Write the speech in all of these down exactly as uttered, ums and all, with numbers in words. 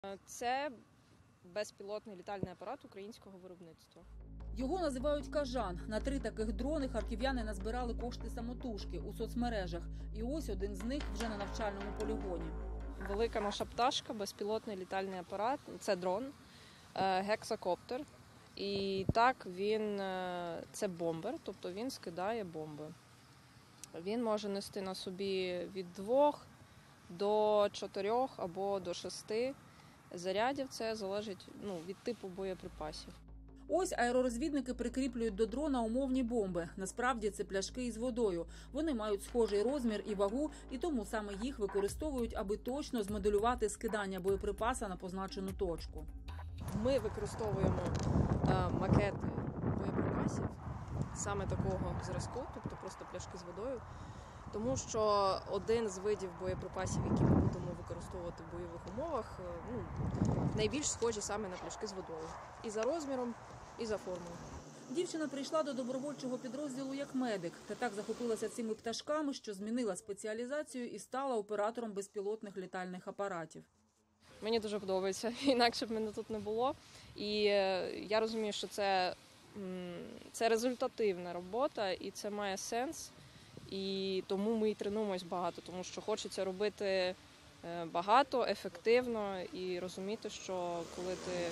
Це безпілотний літальний апарат українського виробництва. Його називають «Кажан». На три таких дрони харків'яни назбирали кошти самотужки у соцмережах. І ось один з них вже на навчальному полігоні. Велика наша пташка, безпілотний літальний апарат. Це дрон, гексакоптер. І так, він це бомбер, тобто він скидає бомби. Він може нести на собі від двох до чотирьох або до шести зарядів. Це залежить ну, від типу боєприпасів. Ось аеророзвідники прикріплюють до дрона умовні бомби. Насправді це пляшки із водою. Вони мають схожий розмір і вагу, і тому саме їх використовують, аби точно змоделювати скидання боєприпаса на позначену точку. Ми використовуємо е, макети боєприпасів саме такого зразку, тобто просто пляшки з водою, тому що один з видів боєприпасів, які ми будемо використовувати в бойових умовах, ну, найбільш схожі саме на пляшки з водою. І за розміром, і за формою. Дівчина прийшла до добровольчого підрозділу як медик. Та так захопилася цими пташками, що змінила спеціалізацію і стала оператором безпілотних літальних апаратів. Мені дуже подобається, інакше б мене тут не було. І я розумію, що це, це результативна робота і це має сенс. І тому ми і тренуємось багато, тому що хочеться робити багато, ефективно і розуміти, що коли ти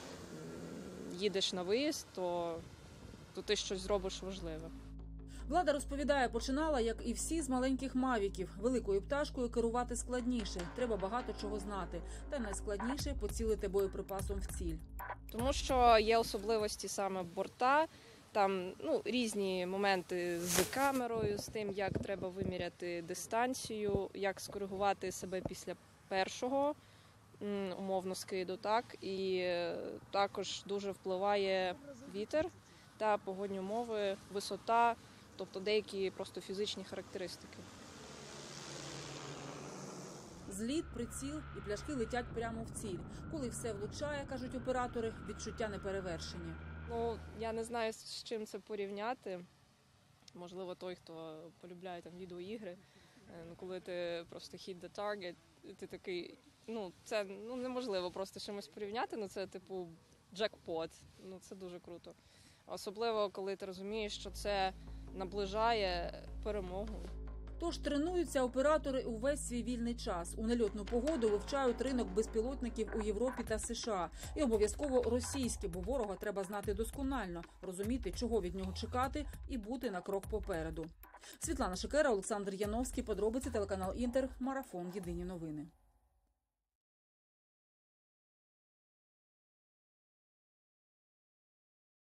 їдеш на виїзд, то, то ти щось зробиш важливе. Влада розповідає, починала, як і всі, з маленьких мавіків. Великою пташкою керувати складніше, треба багато чого знати. Та найскладніше – поцілити боєприпасом в ціль. Тому що є особливості саме борта, там ну, різні моменти з камерою, з тим, як треба виміряти дистанцію, як скоригувати себе після першого умовно скиду. Так? І також дуже впливає вітер та погодні умови, висота, тобто деякі просто фізичні характеристики. Зліт, приціл і пляшки летять прямо в ціль. Коли все влучає, кажуть оператори, відчуття неперевершені. Ну, я не знаю, з чим це порівняти. Можливо, той, хто полюбляє там відеоігри, коли ти просто hit the target, ти такий, ну, це ну, неможливо просто чимось порівняти, ну, це типу джекпот, ну, це дуже круто. Особливо, коли ти розумієш, що це наближає перемогу. Тож тренуються оператори увесь свій вільний час. У нельотну погоду вивчають ринок безпілотників у Європі та США. І обов'язково російські, бо ворога треба знати досконально, розуміти, чого від нього чекати і бути на крок попереду. Світлана Шикера, Олександр Яновський, подробиці, телеканал Інтер, Марафон, Єдині новини.